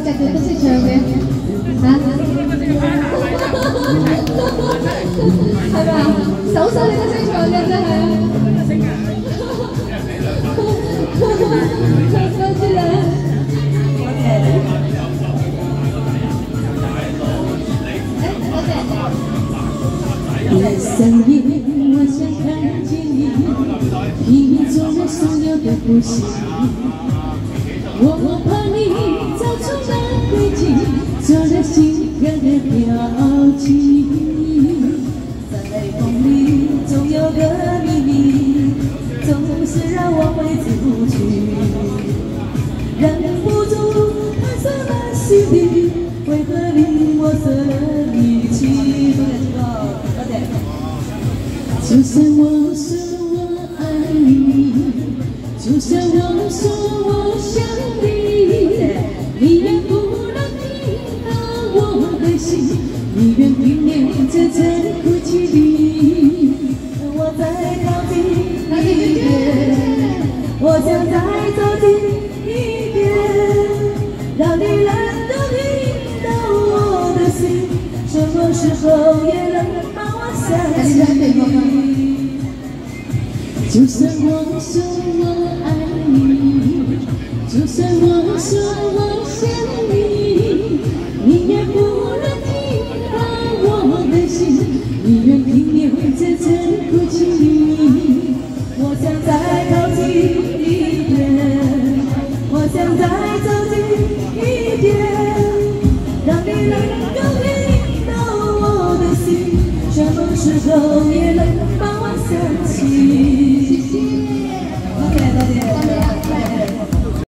隻腳都識唱嘅嚇，係咪啊？手勢你都識唱嘅真係啊！多謝你。 夜深夜，我想看见你，拼命做着所有的呼吸。我怕你走出了轨迹，做了心跳的标记。在风里总有个秘密，总是让我挥之不去，忍不住探索了心底，为何令我舍了力气？ 就算我说我爱你，就算我说我想你，你也不能听到我的心，你愿拼命在这哭泣里。我再靠近一点，我想再走近一点，让你能够听到我的心，什么时候也能把我想起。 就算我说我爱你，就算我说我想你，你也不能听到我的心，你愿拼命在这哭泣里。我想再靠近一点，我想再走近一点，让你能够听到我的心，什么时候？